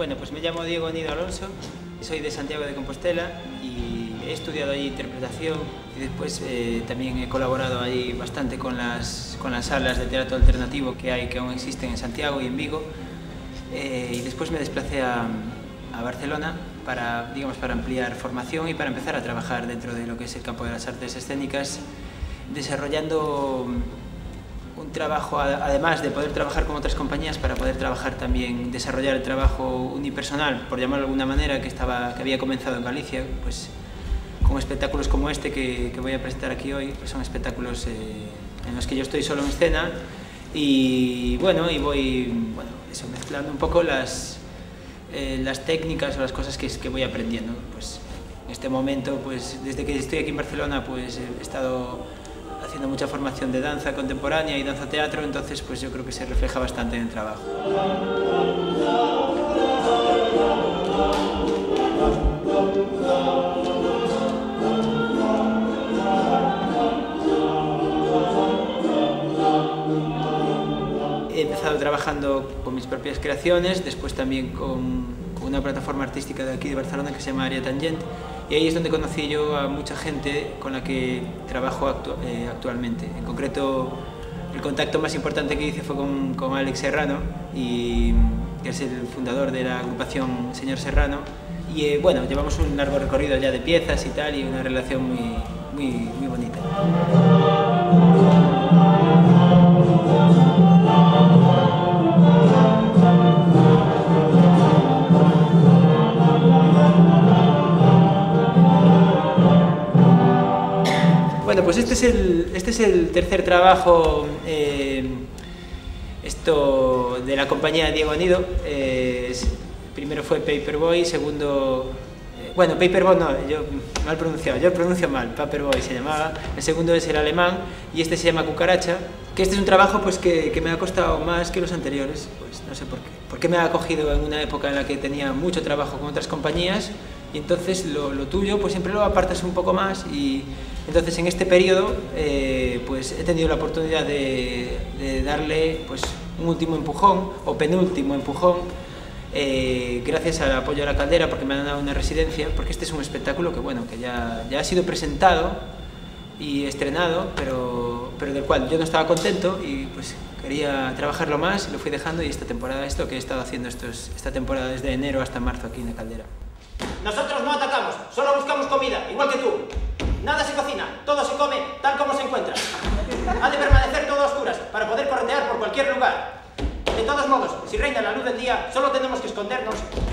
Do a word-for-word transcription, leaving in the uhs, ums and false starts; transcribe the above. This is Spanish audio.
Bueno, pues me llamo Diego Nido Alonso, soy de Santiago de Compostela y he estudiado allí interpretación y después eh, también he colaborado allí bastante con las, con las salas de teatro alternativo que hay, que aún existen en Santiago y en Vigo. Eh, y después me desplacé a, a Barcelona para, digamos, para ampliar formación y para empezar a trabajar dentro de lo que es el campo de las artes escénicas, desarrollando un trabajo, además de poder trabajar con otras compañías, para poder trabajar también, desarrollar el trabajo unipersonal, por llamarlo de alguna manera, que, estaba, que había comenzado en Galicia, pues con espectáculos como este que, que voy a presentar aquí hoy, pues son espectáculos eh, en los que yo estoy solo en escena y bueno, y voy bueno, eso, mezclando un poco las, eh, las técnicas o las cosas que, que voy aprendiendo. Pues en este momento, pues desde que estoy aquí en Barcelona, pues he estado haciendo mucha formación de danza contemporánea y danza teatro, entonces pues yo creo que se refleja bastante en el trabajo. He empezado trabajando con mis propias creaciones, después también con, con una plataforma artística de aquí de Barcelona que se llama Área Tangent, y ahí es donde conocí yo a mucha gente con la que trabajo actu eh, actualmente. En concreto, el contacto más importante que hice fue con, con Alex Serrano, y, que es el fundador de la agrupación Señor Serrano, y eh, bueno, llevamos un largo recorrido ya de piezas y tal, y una relación muy, muy, muy bonita. Bueno, pues este es el, este es el tercer trabajo eh, esto de la compañía Diego Nido. Eh, es, primero fue Paperboy, segundo... Eh, bueno, Paperboy no, yo mal pronunciado, yo pronuncio mal, Paperboy se llamaba. El segundo es El Alemán y este se llama Cucaracha. Que este es un trabajo pues, que, que me ha costado más que los anteriores, pues no sé por qué. Porque me ha acogido en una época en la que tenía mucho trabajo con otras compañías y entonces lo, lo tuyo pues siempre lo apartas un poco más y... Entonces, en este periodo, eh, pues he tenido la oportunidad de, de darle pues, un último empujón, o penúltimo empujón, eh, gracias al apoyo de La Caldera, porque me han dado una residencia, porque este es un espectáculo que, bueno, que ya, ya ha sido presentado y estrenado, pero, pero del cual yo no estaba contento y pues quería trabajarlo más y lo fui dejando, y esta temporada, esto que he estado haciendo estos, esta temporada desde enero hasta marzo aquí en La Caldera. Nosotros no atacamos, solo buscamos comida, igual que tú. Nada se cocina, todo se come tal como se encuentra. Ha de permanecer todo a oscuras para poder corretear por cualquier lugar. De todos modos, si reina la luz del día, solo tenemos que escondernos